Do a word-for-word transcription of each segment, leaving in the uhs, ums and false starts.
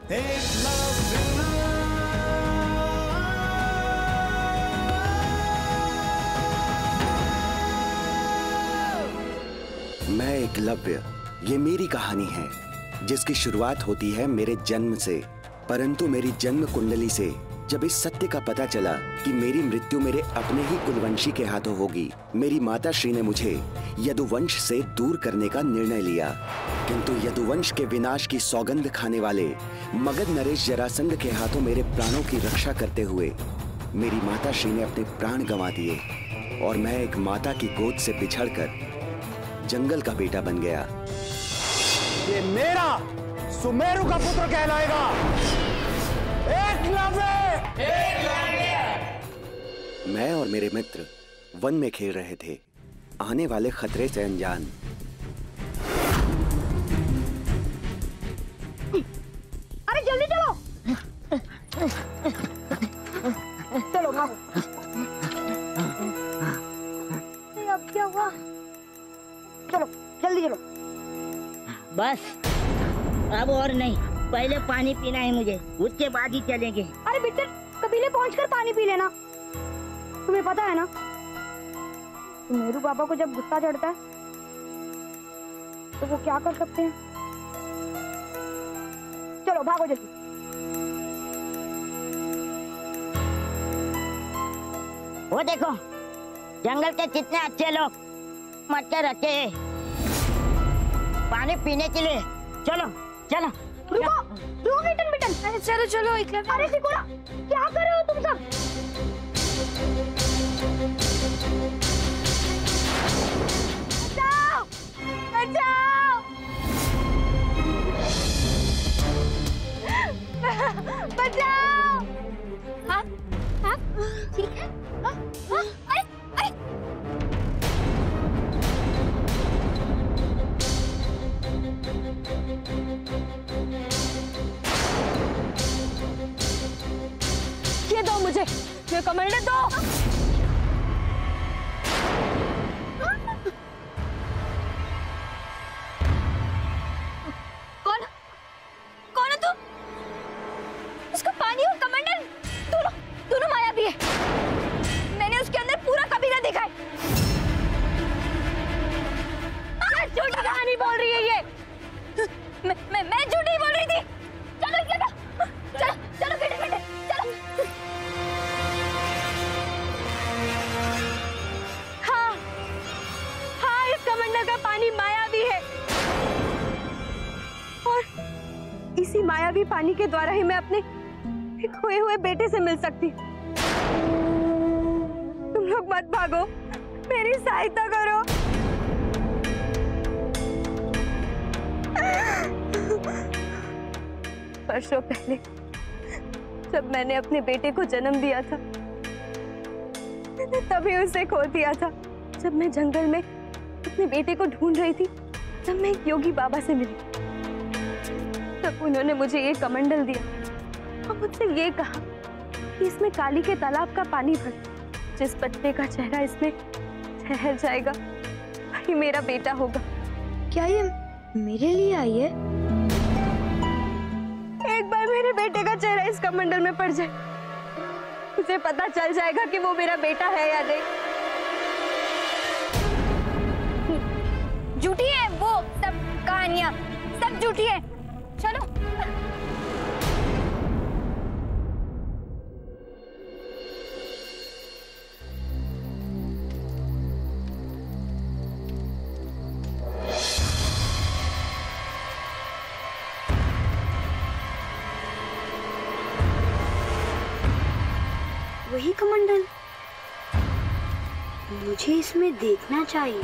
मैं एकलव्य, ये मेरी कहानी है जिसकी शुरुआत होती है मेरे जन्म से। परंतु मेरी जन्म कुंडली से जब इस सत्य का पता चला कि मेरी मृत्यु मेरे अपने ही कुलवंशी के हाथों होगी, मेरी माता श्री ने मुझे यदुवंश से दूर करने का निर्णय लिया। किंतु यदुवंश के विनाश की सौगंध खाने वाले मगध नरेश जरासंध के हाथों मेरे प्राणों की रक्षा करते हुए मेरी माता श्री ने अपने प्राण गंवा दिए और मैं एक माता की गोद से बिछड़कर जंगल का बेटा बन गया। ये मेरा सुमेरु का पुत्र कहलाएगा। एकलव्य! एकलव्य! मैं और मेरे मित्र वन में खेल रहे थे, आने वाले खतरे से अनजान। अरे जल्दी चलो, चलो भागो। अब क्या हुआ? चलो जल्दी चलो। बस अब और नहीं, पहले पानी पीना है मुझे, उसके बाद ही चलेंगे। अरे बिट्टर, कबीले पहुंचकर पानी पी लेना। तुम्हें पता है ना, मेरू बाबा को जब गुस्सा चढ़ता है तो वो क्या कर सकते हैं। चलो भागो जल्दी। वो देखो, जंगल के कितने अच्छे लोग मटके रखे हैं पानी पीने के लिए। चलो चलो। रुको रुको मिटन मिटन। अरे चलो चलो एकलव्य। अरे सिकुड़ा, क्या कर रहे हो तुम सब? बचाओ बचाओ बचाओ। हाँ हाँ ठीक है। हाँ हाँ अरे अरे ये दो मुझे, ये कमंडल दो। कौन कौन है तू? उसका पानी और कमंडल दोनों दोनों मायावी है। मैंने उसके अंदर पूरा कबीला देखा है। झूठी कहानी बोल रही है ये। मैं मैं मैं झूठी बोल रही थी। चलो चलो चलो चलो बेटे बेटे चलो। हाँ हाँ इस कमंडल का पानी मायावी है और इसी मायावी पानी के द्वारा ही मैं अपने खोए हुए बेटे से मिल सकती। तुम लोग मत भागो, मेरी सहायता करो। वर्षों पहले जब मैंने अपने बेटे को जन्म दिया था, मैंने तभी उसे खो दिया था। जब मैं जंगल में अपने बेटे को ढूंढ रही थी, तब मैं एक योगी बाबा से मिली। तब उन्होंने मुझे ये कमंडल दिया और मुझसे ये कहा कि इसमें काली के तालाब का पानी भर, जिस बच्चे का चेहरा इसमें ठहर जाएगा वही मेरा बेटा होगा। क्या ये मेरे लिए आई है? एक बार मेरे बेटे का चेहरा इस कमंडल में पड़ जाए, मुझे पता चल जाएगा कि वो मेरा बेटा है या नहीं। झूठी है वो सब कहानियां, सब झूठी है। चलो वही कमंडल, मुझे इसमें देखना चाहिए।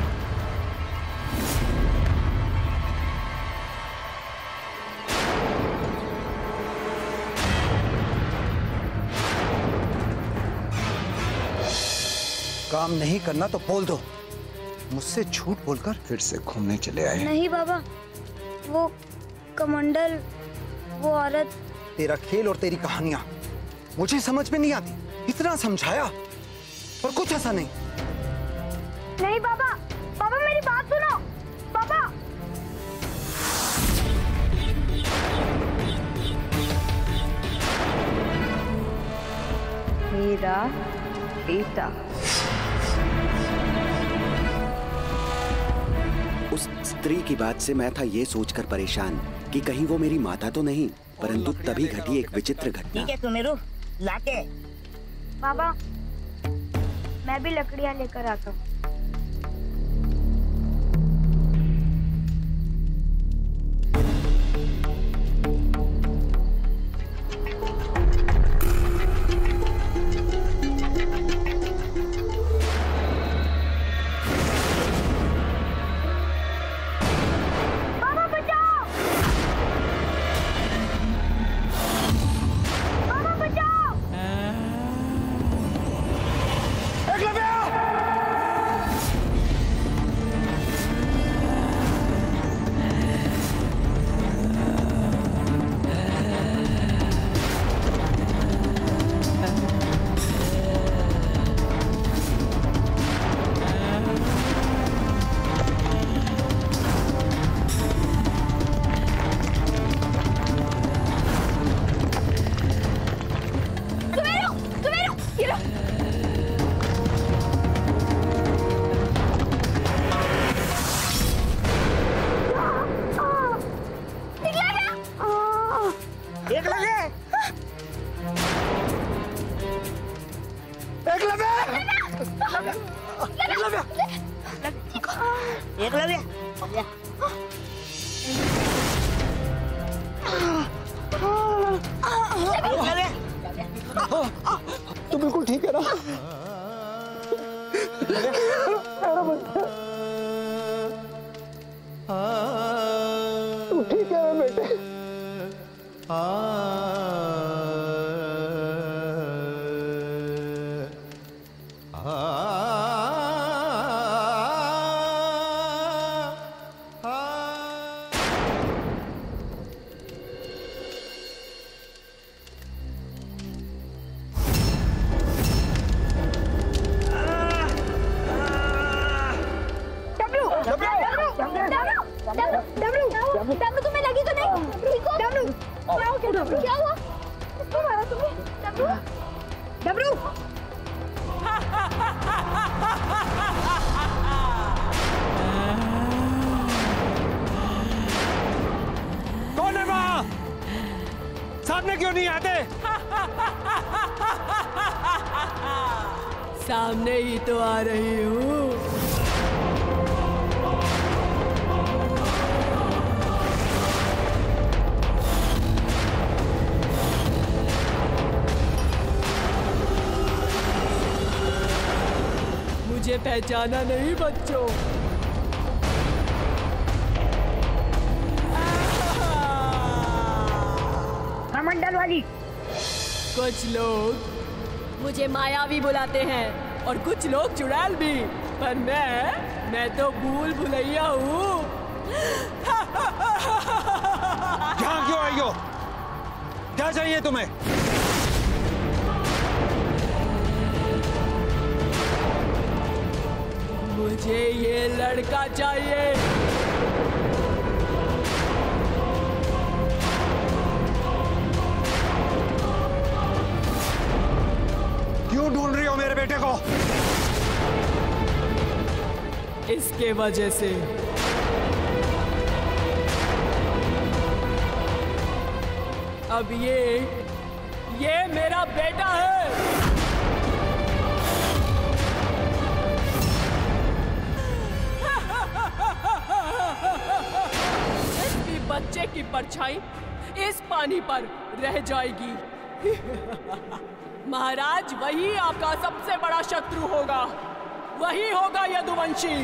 काम नहीं करना तो बोल दो। मुझसे झूठ बोलकर फिर से घूमने चले आए। नहीं बाबा, वो कमंडल, वो औरत। तेरा खेल और तेरी कहानियां मुझे समझ में नहीं आती। इतना समझाया पर कुछ ऐसा नहीं। नहीं बाबा, बाबा मेरी बात सुनो। बाबा मेरा बेटा। उस स्त्री की बात से मैं था ये सोचकर परेशान कि कहीं वो मेरी माता तो नहीं, परंतु तभी घटी एक विचित्र घटना। ठीक है सुमेरु, लाके। बाबा, मैं भी लकड़ियाँ लेकर आता हूँ। तो बिल्कुल ठीक है ना? तू ठीक है बेटे? तुम्हें लगी तो नहीं? ठीक हो? डब्लू, क्या हुआ? किसको मारा तुमने? W, W. कौन है वहाँ? सामने क्यों नहीं आते? सामने ही तो आ रही हूँ। मुझे पहचाना नहीं बच्चों? कमंडल वाली। कुछ लोग मुझे मायावी बुलाते हैं और कुछ लोग चुड़ैल भी, पर मैं मैं तो भूल भुलैया हूँ। यहाँ क्यों आई हो? क्या चाहिए तुम्हें? मुझे ये लड़का चाहिए। क्यों ढूंढ रही हो मेरे बेटे को? इसके वजह से अब ये ये मेरा बेटा है। इसकी बच्चे की परछाई इस पानी पर रह जाएगी। महाराज, वही आपका सबसे बड़ा शत्रु होगा, वही होगा यदुवंशी।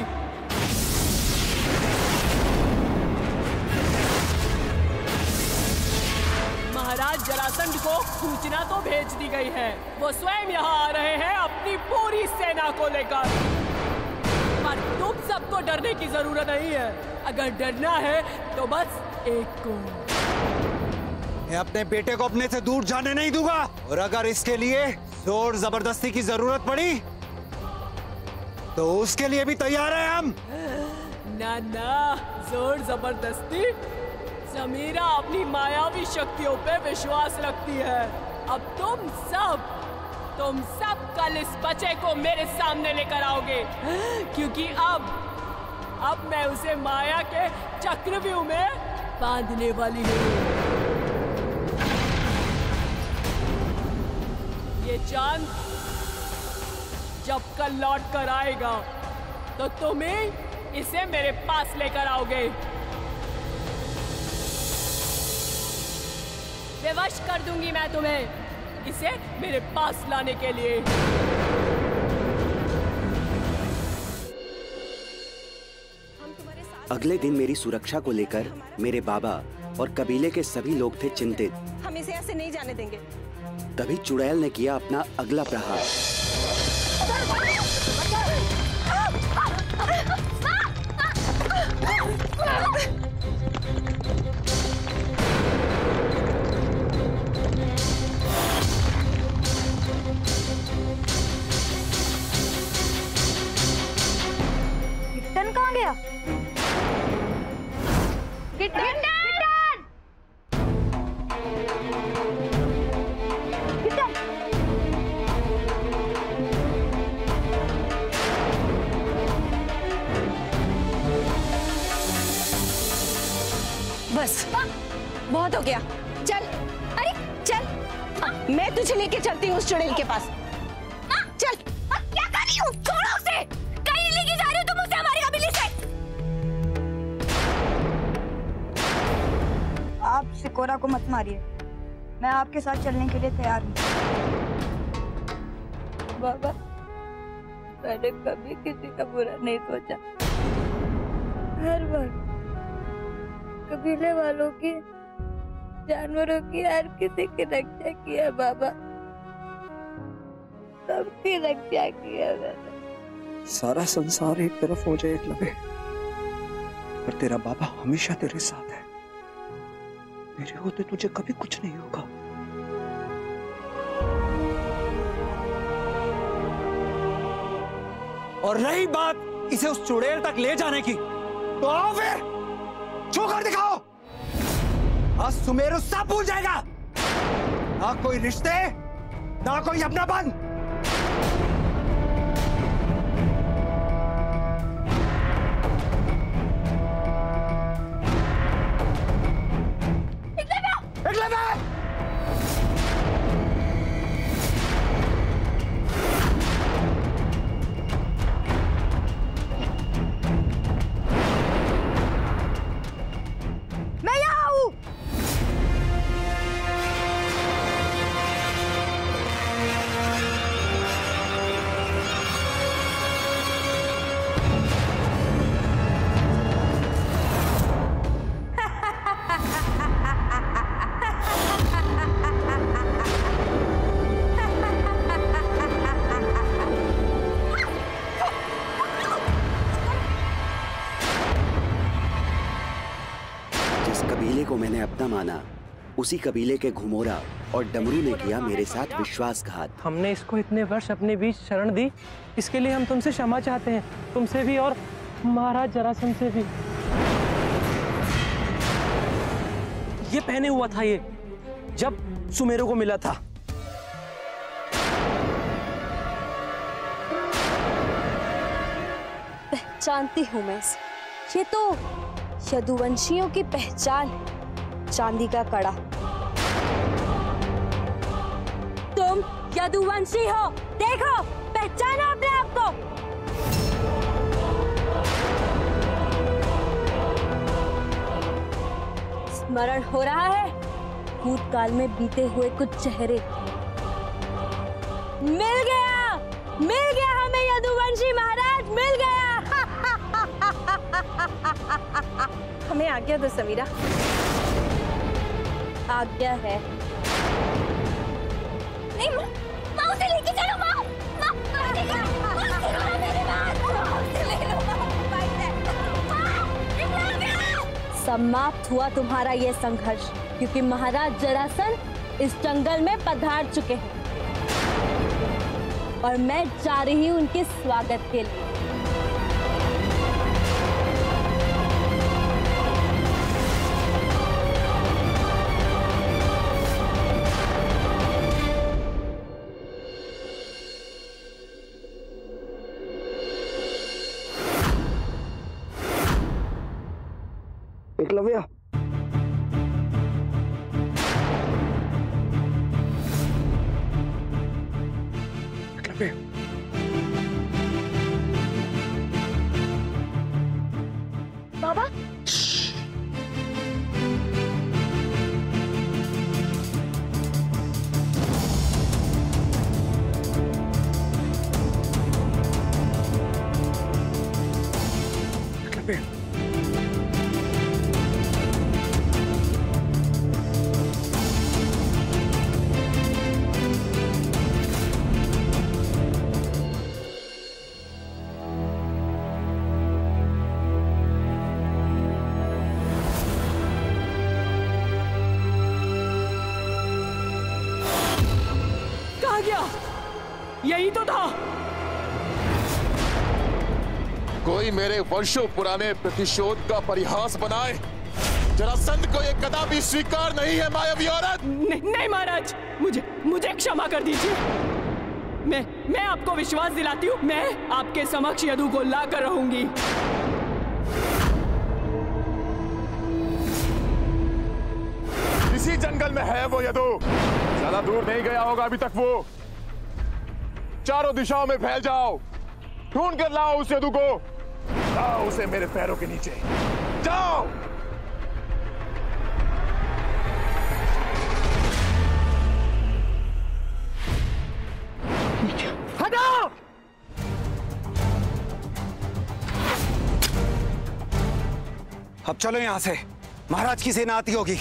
महाराज जरासंध को सूचना तो भेज दी गई है, वो स्वयं यहाँ आ रहे हैं अपनी पूरी सेना को लेकर। पर तुम सबको डरने की जरूरत नहीं है। अगर डरना है तो बस एक को। मैं अपने बेटे को अपने से दूर जाने नहीं दूंगा, और अगर इसके लिए जोर जबरदस्ती की जरूरत पड़ी तो उसके लिए भी तैयार है हम। ना ना, जोर जबरदस्ती? समीरा अपनी मायावी शक्तियों पे विश्वास रखती है। अब तुम सब तुम सब कल इस बच्चे को मेरे सामने लेकर आओगे, क्योंकि अब अब मैं उसे माया के चक्रव्यूह में बांधने वाली हूँ। ये चांद जब कल लौट कर आएगा तो तुम्हें इसे मेरे पास लेकर आओगे। विवश कर दूंगी मैं तुम्हें इसे मेरे पास लाने के लिए। अगले दिन मेरी सुरक्षा को लेकर मेरे बाबा और कबीले के सभी लोग थे चिंतित। हम इसे ऐसे नहीं जाने देंगे। तभी चुड़ैल ने किया अपना अगला प्रहार। किट्टन कहाँ गया? किट्टन! किट्टन! बस बहुत हो गया, चल। अरे चल, मैं तुझे लेके चलती हूँ उस चुड़ैल के पास। चल। क्या कर रही हूँ? छोड़ो उसे! कहीं लेके जा रही हो तुम उसे हमारी हवेली से? आप सिकोरा को मत मारिए, मैं आपके साथ चलने के लिए तैयार हूँ। बाबा, मैंने कभी किसी का बुरा नहीं सोचा। हर बार कबीले वालों की, जानवरों की, हर किसी की रक्षा की है बाबा, सबकी रक्षा की है मैंने। सारा संसार एक तरफ हो जाए एकलव्य, पर तेरा बाबा हमेशा तेरे साथ है। मेरे होते तुझे कभी कुछ नहीं होगा। और रही बात इसे उस चुड़ैल तक ले जाने की, तो आओ फिर छू कर दिखाओ। आज सुमेरु सब भूल जाएगा, ना कोई रिश्ते, ना कोई अपनापन। को मैंने अपना माना, उसी कबीले के घुमोरा और डमरू ने किया मेरे साथ विश्वासघात। हमने इसको इतने वर्ष अपने बीच शरण दी, इसके लिए हम तुमसे क्षमा चाहते हैं, तुमसे भी और महाराज जरासंध से भी। ये पहने हुआ था ये जब सुमेरु को मिला था। पहचानती हूँ मैं इसे, ये तो यदुवंशियों की पहचान है, चांदी का कड़ा। तुम यदुवंशी हो, देखो, पहचानो अपने आप को। स्मरण हो रहा है भूतकाल में बीते हुए कुछ चेहरे। मिल गया, मिल गया हमें यदुवंशी महाराज, मिल गया। हमें आज्ञा दो समीरा। आज्ञा है। नहीं माँ, माँ उसे लेके चलो माँ, माँ, माँ लेके चलो, माँ मेरे पास, माँ उसे ले लो, माँ, समाप्त हुआ तुम्हारा ये संघर्ष, क्योंकि महाराज जरासंध इस जंगल में पधार चुके हैं और मैं जा रही हूँ उनके स्वागत के लिए। एकलव्य। एकलव्य, बाबा एकलव्य, कहाँ गया? यही तो था। कोई मेरे वर्षों पुराने प्रतिशोध का परिहास बनाए, जरासंध को ये कदापि स्वीकार नहीं है मायावी औरत। नहीं, नहीं महाराज, मुझे मुझे क्षमा कर दीजिए। मैं मैं आपको विश्वास दिलाती हूँ, मैं आपके समक्ष यदु को ला कर रहूंगी। इसी जंगल में है वो यदु, ज्यादा दूर नहीं गया होगा अभी तक वो। चारों दिशाओं में फैल जाओ, ढूंढ कर लाओ उस यदु को, लाओ उसे मेरे पैरों के नीचे, जाओ। हटाओ! अब चलो यहां से, महाराज की सेना आती होगी।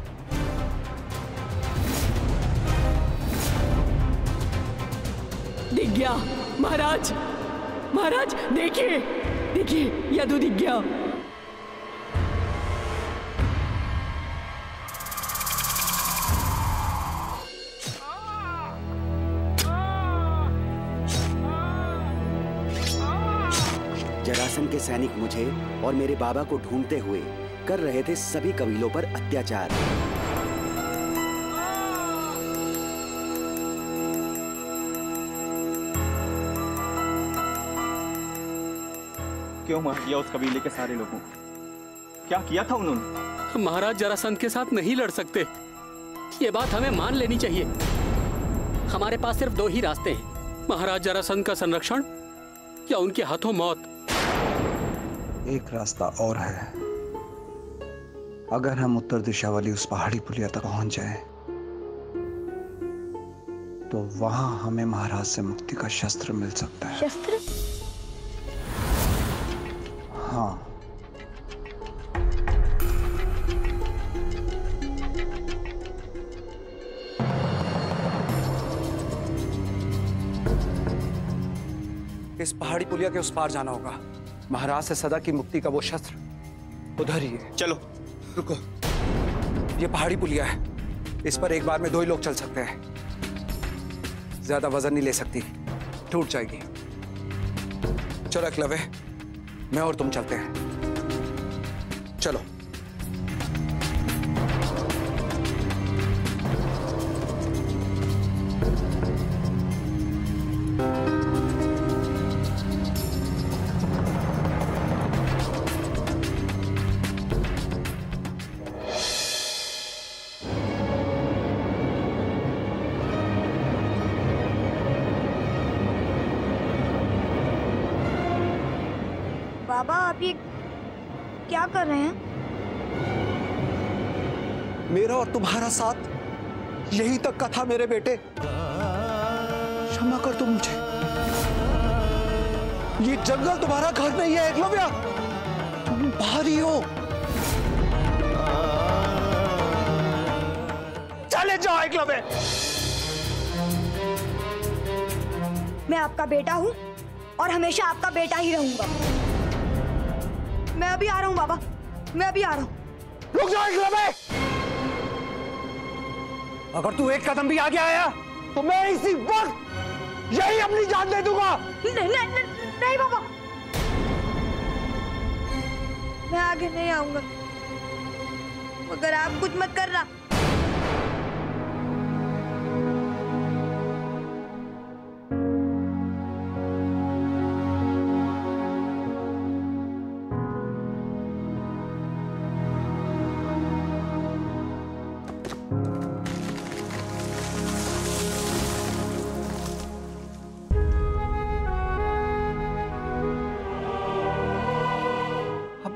दिख गया महाराज, महाराज देखिए, देखिए यदु दिख गया। जरासंध के सैनिक मुझे और मेरे बाबा को ढूंढते हुए कर रहे थे सभी कबीलों पर अत्याचार। क्यों मार दिया उस कबीले के सारे लोगों को? क्या किया था उन्होंने? महाराज जरासंध के साथ नहीं लड़ सकते, ये बात हमें मान लेनी चाहिए। हमारे पास सिर्फ दो ही रास्ते हैं, महाराज जरासंध का संरक्षण या उनके हाथों मौत। एक रास्ता और है, अगर हम उत्तर दिशा वाली उस पहाड़ी पुलिया तक पहुंच जाएं, तो वहां हमें महाराज से मुक्ति का शस्त्र मिल सकता है। शस्त्र? हाँ, इस पहाड़ी पुलिया के उस पार जाना होगा। महाराज से सदा की मुक्ति का वो शस्त्र उधर ही है। चलो। रुको, ये पहाड़ी पुलिया है, इस पर एक बार में दो ही लोग चल सकते हैं। ज्यादा वजन नहीं ले सकती, टूट जाएगी। चलो एकलव्य, मैं और तुम चलते हैं। चलो। बाबा आप ये क्या कर रहे हैं? मेरा और तुम्हारा साथ यहीं तक का था मेरे बेटे, क्षमा कर तुम मुझे। ये जंगल तुम्हारा घर नहीं है एकलव्य, तुम बाहरी हो। चले जाओ एकलव्य। मैं आपका बेटा हूँ और हमेशा आपका बेटा ही रहूंगा। मैं अभी आ रहा हूँ बाबा, मैं अभी आ रहा हूँ। रुक जाओ एकलव्य, अगर तू एक कदम भी आगे आया तो मैं इसी वक्त यही अपनी जान दे दूंगा। नहीं नहीं नहीं, नहीं बाबा, मैं आगे नहीं आऊंगा मगर आप कुछ मत करना।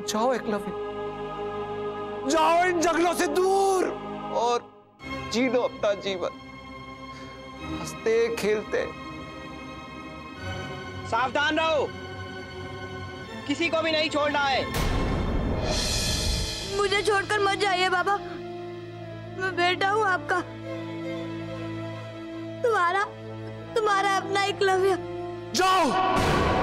जाओ एकलव्य, जाओ इन जंगलों से दूर और जी लो अपना जीवन, हंसते खेलते। सावधान रहो, किसी को भी नहीं छोड़ना है। मुझे छोड़कर मत जाइए बाबा, मैं बेटा हूँ आपका, तुम्हारा तुम्हारा अपना एकलव्य। जाओ।